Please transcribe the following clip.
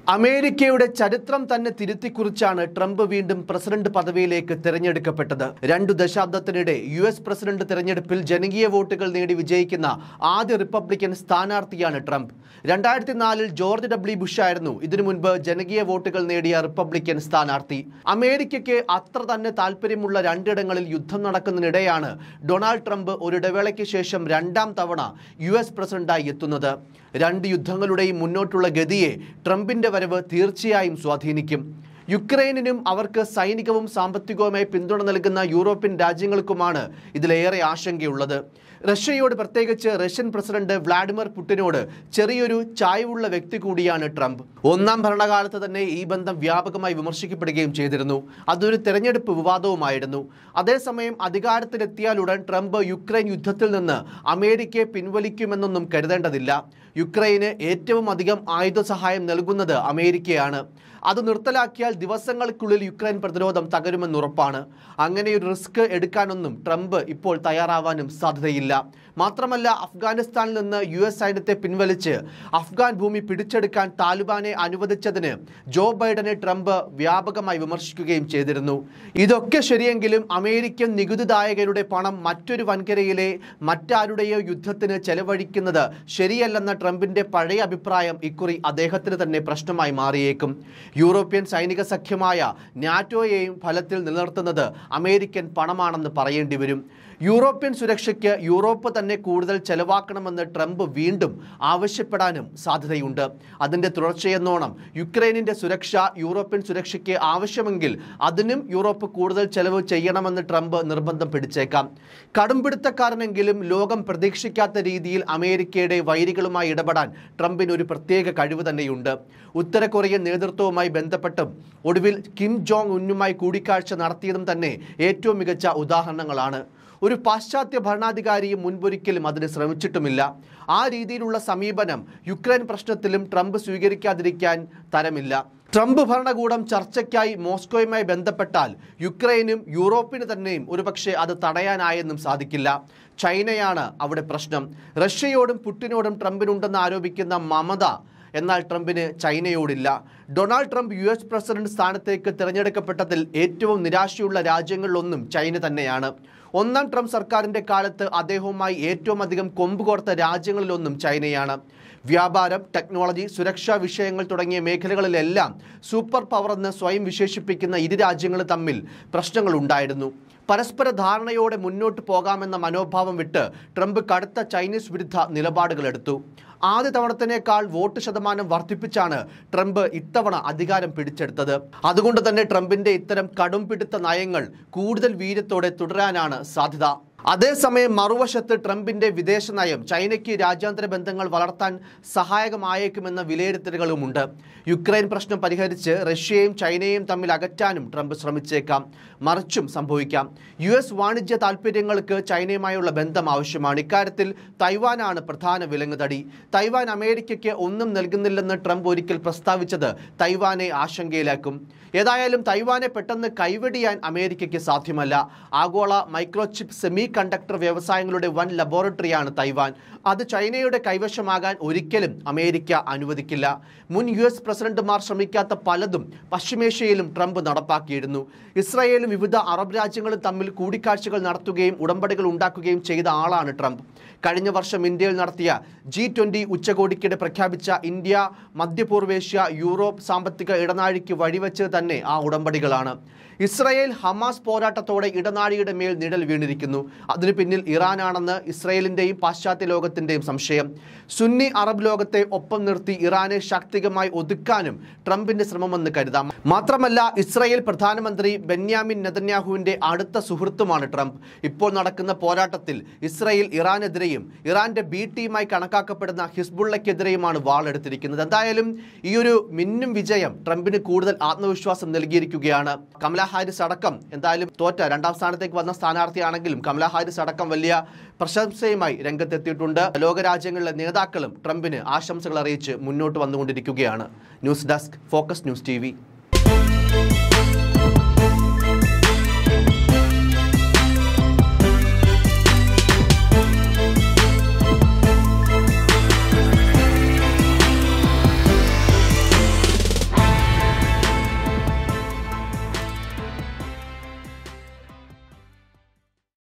അമേരിക്കയുടെ ചരിത്രം തന്നെ തിരുത്തിക്കുറിച്ചാണ് ട്രംപ് വീണ്ടും പ്രസിഡന്റ് പദവിയിലേക്ക് തിരഞ്ഞെടുക്കപ്പെട്ടത്. 2 ദശാബ്ദത്തിനിടെ US പ്രസിഡന്റ് തിരഞ്ഞെടുപ്പിൽ ജനകീയ വോട്ടുകൾ നേടി വിജയിക്കുന്ന ആദ്യ റിപ്പബ്ലിക്കൻ സ്ഥാനാർത്ഥിയാണ് ട്രംപ്. 2004-ൽ ജോർജ് W. ബുഷ് ആയിരുന്നു ഇതിനു മുൻപ് ജനകീയ വോട്ടുകൾ നേടിയ റിപ്പബ്ലിക്കൻ സ്ഥാനാർത്ഥി. അമേരിക്കയ്ക്ക് അത്ര തന്നെ താല്പര്യമുള്ള 2 ഇടങ്ങളിൽ യുദ്ധം നടക്കുന്നതിനിടെയാണ് ഡൊണാൾഡ് ട്രംപ് ഒരിടവേളയ്ക്ക് ശേഷം 2ാം തവണ US പ്രസിഡന്റായി എത്തുന്നത്. 2 യുദ്ധങ്ങളുടെയും മുന്നോട്ടുള്ള ഗതിയെ ട്രംപിന്റെ വരവ് തീർച്ചയായും സ്വാധീനിക്കും. യുക്രൈനിനും അവർക്ക് സൈനികവും സാമ്പത്തികവുമായി പിന്തുണ നൽകുന്ന യൂറോപ്യൻ രാജ്യങ്ങൾക്കുമാണ് ഇതിലേറെ ആശങ്കയുള്ളത്. റഷ്യയോട്, പ്രത്യേകിച്ച് റഷ്യൻ പ്രസിഡന്റ് വ്ളാഡിമിർ പുടിനോട് ചെറിയൊരു ചായ്വുള്ള വ്യക്തി കൂടിയാണ് ട്രംപ്. 1ാം ഭരണകാലത്ത് തന്നെ ഈ ബന്ധം വ്യാപകമായി വിമർശിക്കപ്പെടുകയും ചെയ്തിരുന്നു. അതൊരു തെരഞ്ഞെടുപ്പ് വിവാദവുമായിരുന്നു. അതേസമയം അധികാരത്തിലെത്തിയാലുടൻ ട്രംപ് യുക്രൈൻ യുദ്ധത്തിൽ നിന്ന് അമേരിക്കയെ പിൻവലിക്കുമെന്നൊന്നും കരുതേണ്ടതില്ല. യുക്രൈന് ഏറ്റവും അധികം ആയുധ സഹായം നൽകുന്നത് അമേരിക്കയാണ്. അത് നിർത്തലാക്കിയാൽ ദിവസങ്ങൾക്കുള്ളിൽ യുക്രൈൻ പ്രതിരോധം തകരുമെന്നുറപ്പാണ്. അങ്ങനെയൊരു റിസ്ക് എടുക്കാനൊന്നും ട്രംപ് ഇപ്പോൾ തയ്യാറാവാനും സാധ്യതയില്ല. മാത്രമല്ല, അഫ്ഗാനിസ്ഥാനിൽ നിന്ന് US സൈന്യത്തെ പിൻവലിച്ച് അഫ്ഗാൻ ഭൂമി പിടിച്ചെടുക്കാൻ താലിബാനെ അനുവദിച്ചതിന് ജോ ബൈഡനെ ട്രംപ് വ്യാപകമായി വിമർശിക്കുകയും ചെയ്തിരുന്നു. ഇതൊക്കെ ശരിയെങ്കിലും അമേരിക്കൻ നികുതിദായകരുടെ പണം മറ്റൊരു വൻകരയിലെ മറ്റാരുടെയോ യുദ്ധത്തിന് ചെലവഴിക്കുന്നത് ശരിയല്ലെന്ന ട്രംപിന്റെ പഴയ അഭിപ്രായം ഇക്കുറി അദ്ദേഹത്തിന് തന്നെ പ്രശ്നമായി മാറിയേക്കും. യൂറോപ്യൻ സൈനിക സഖ്യമായ നാറ്റോയെയും ഫലത്തിൽ നിലനിർത്തുന്നത് അമേരിക്കൻ പണമാണെന്ന് പറയേണ്ടി വരും. യൂറോപ്യൻ സുരക്ഷയ്ക്ക് യൂറോപ്പ് തന്നെ കൂടുതൽ ചെലവാക്കണമെന്ന് ട്രംപ് വീണ്ടും ആവശ്യപ്പെടാനും സാധ്യതയുണ്ട്. അതിൻ്റെ തുടർച്ചയെന്നോണം യുക്രൈനിൻ്റെ സുരക്ഷ യൂറോപ്യൻ സുരക്ഷയ്ക്ക് ആവശ്യമെങ്കിൽ അതിനും യൂറോപ്പ് കൂടുതൽ ചെലവ് ചെയ്യണമെന്ന് ട്രംപ് നിർബന്ധം പിടിച്ചേക്കാം. കടുംപിടുത്തക്കാരനെങ്കിലും ലോകം പ്രതീക്ഷിക്കാത്ത രീതിയിൽ അമേരിക്കയുടെ വൈരികളുമായി ഇടപെടാൻ ട്രംപിന് ഒരു പ്രത്യേക കഴിവ് തന്നെയുണ്ട്. ഉത്തര കൊറിയൻ നേതൃത്വവുമായി ബന്ധപ്പെട്ടും ഒടുവിൽ കിം ജോങ് ഉന്നുമായി കൂടിക്കാഴ്ച നടത്തിയതും തന്നെ ഏറ്റവും മികച്ച ഉദാഹരണങ്ങളാണ്. ഒരു പാശ്ചാത്യ ഭരണാധികാരിയും മുൻപൊരിക്കലും അതിന് ശ്രമിച്ചിട്ടുമില്ല. ആ രീതിയിലുള്ള സമീപനം യുക്രൈൻ പ്രശ്നത്തിലും ട്രംപ് സ്വീകരിക്കാതിരിക്കാൻ തരമില്ല. ട്രംപ് ഭരണകൂടം ചർച്ചയ്ക്കായി മോസ്കോയുമായി ബന്ധപ്പെട്ടാൽ യുക്രൈനും യൂറോപ്പിന് തന്നെയും ഒരുപക്ഷെ അത് തടയാനായെന്നും സാധിക്കില്ല. ചൈനയാണ് അവിടെ പ്രശ്നം. റഷ്യയോടും പുടിനോടും ട്രംപിനുണ്ടെന്ന് ആരോപിക്കുന്ന മമത, എന്നാൽ ട്രംപിന് ചൈനയോടില്ല. ഡൊണാൾഡ് ട്രംപ് US പ്രസിഡന്റ് സ്ഥാനത്തേക്ക് തിരഞ്ഞെടുക്കപ്പെട്ടതിൽ ഏറ്റവും നിരാശയുള്ള രാജ്യങ്ങളിലൊന്നും ചൈന തന്നെയാണ്. 1ാം ട്രംപ് സർക്കാരിൻ്റെ കാലത്ത് അദ്ദേഹവുമായി ഏറ്റവും അധികം കൊമ്പുകോർത്ത രാജ്യങ്ങളിലൊന്നും ചൈനയാണ്. വ്യാപാരം, ടെക്നോളജി, സുരക്ഷാ വിഷയങ്ങൾ തുടങ്ങിയ മേഖലകളിലെല്ലാം സൂപ്പർ പവറെന്ന് സ്വയം വിശേഷിപ്പിക്കുന്ന ഇരു രാജ്യങ്ങളും തമ്മിൽ പ്രശ്നങ്ങളുണ്ടായിരുന്നു. പരസ്പര ധാരണയോടെ മുന്നോട്ട് പോകാമെന്ന മനോഭാവം വിട്ട് ട്രംപ് കടുത്ത ചൈനീസ് വിരുദ്ധ നിലപാടുകളെടുത്തു. ആദ്യ തവണത്തിനേക്കാൾ വോട്ട് ശതമാനം വർദ്ധിപ്പിച്ചാണ് ട്രംപ് ഇത്തവണ അധികാരം പിടിച്ചെടുത്തത്. അതുകൊണ്ട് തന്നെ ട്രംപിന്റെ ഇത്തരം കടുംപിടുത്ത നയങ്ങൾ കൂടുതൽ വീര്യത്തോടെ തുടരാനാണ് സാധ്യത. അതേസമയം മറുവശത്ത് ട്രംപിന്റെ വിദേശ നയം ചൈനയ്ക്ക് രാജ്യാന്തര ബന്ധങ്ങൾ വളർത്താൻ സഹായകമായേക്കുമെന്ന വിലയിരുത്തലുകളുമുണ്ട്. യുക്രൈൻ പ്രശ്നം പരിഹരിച്ച് റഷ്യയും ചൈനയും തമ്മിൽ അകറ്റാനും ട്രംപ് ശ്രമിച്ചേക്കാം. മറിച്ചും സംഭവിക്കാം. US വാണിജ്യ താൽപ്പര്യങ്ങൾക്ക് ചൈനയുമായുള്ള ബന്ധം ആവശ്യമാണ്. ഇക്കാര്യത്തിൽ തൈവാനാണ് പ്രധാന വിലങ്ങുതടി. തൈവാൻ അമേരിക്കയ്ക്ക് ഒന്നും നൽകുന്നില്ലെന്ന് ട്രംപ് ഒരിക്കൽ പ്രസ്താവിച്ചത് തൈവാനെ ആശങ്കയിലാക്കും. ഏതായാലും തൈവാനെ പെട്ടെന്ന് കൈവെടിയാൻ അമേരിക്കയ്ക്ക് സാധ്യമല്ല. ആഗോള മൈക്രോചിപ്പ് സെമി കണ്ടക്ടർ വ്യവസായങ്ങളുടെ വൻ ലബോറട്ടറിയാണ് തൈവാൻ. അത് ചൈനയുടെ കൈവശമാകാൻ ഒരിക്കലും അമേരിക്ക അനുവദിക്കില്ല. മുൻ US പ്രസിഡന്റുമാർ ശ്രമിക്കാത്ത പലതും പശ്ചിമേഷ്യയിലും ട്രംപ് നടപ്പാക്കിയിരുന്നു. ഇസ്രായേലും വിവിധ അറബ് രാജ്യങ്ങളും തമ്മിൽ കൂടിക്കാഴ്ചകൾ നടത്തുകയും ഉടമ്പടികൾ ഉണ്ടാക്കുകയും ചെയ്ത ആളാണ് ട്രംപ്. കഴിഞ്ഞ വർഷം ഇന്ത്യയിൽ നടത്തിയ G20 ഉച്ചകോടിക്കിടെ പ്രഖ്യാപിച്ച ഇന്ത്യ, മധ്യപൂർവേഷ്യ, യൂറോപ്പ് സാമ്പത്തിക ഇടനാഴിക്ക് വഴിവെച്ചത് തന്നെ ആ ഉടമ്പടികളാണ്. ഇസ്രായേൽ ഹമാസ് പോരാട്ടത്തോടെ ഇടനാഴിയുടെ മേൽ നിഴൽ വീണിരിക്കുന്നു. അതിനു പിന്നിൽ ഇറാനാണെന്ന് ഇസ്രായേലിൻ്റെയും പാശ്ചാത്യ ലോകത്തിൻ്റെയും സംശയം. സുന്നി അറബ് ലോകത്തെ ഒപ്പം നിർത്തി ഇറാനെ ശാക്തികമായി ഒതുക്കാനും ട്രംപിന്റെ ശ്രമമെന്ന് കരുതാം. മാത്രമല്ല, ഇസ്രായേൽ പ്രധാനമന്ത്രി ബെന്യാമിൻ നെതന്യാഹുവിൻ്റെ അടുത്ത സുഹൃത്തുമാണ് ട്രംപ്. ഇപ്പോൾ നടക്കുന്ന പോരാട്ടത്തിൽ ഇസ്രായേൽ ഇറാനെതിരെയും ഇറാന്റെ B ടീമായി കണക്കാക്കപ്പെടുന്ന ഹിസ്ബുള്ളയ്ക്കെതിരെയുമാണ് വാളെടുത്തിരിക്കുന്നത്. എന്തായാലും ഈ ഒരു മിന്നും വിജയം ട്രംപിന് കൂടുതൽ ആത്മവിശ്വാസം നൽകിയിരിക്കുകയാണ്. കമലാ ഹാരിസ് അടക്കം എന്തായാലും തോറ്റ 2ാം സ്ഥാനത്തേക്ക് വന്ന സ്ഥാനാർത്ഥിയാണെങ്കിലും കമലാ ഹാരിസ് അടക്കം വലിയ പ്രശംസയുമായി രംഗത്തെത്തിയിട്ടുണ്ട്. ലോകരാജ്യങ്ങളിലെ നേതാക്കളും ട്രംപിന് ആശംസകൾ അറിയിച്ച് മുന്നോട്ട് വന്നുകൊണ്ടിരിക്കുകയാണ്. News desk, focus news TV.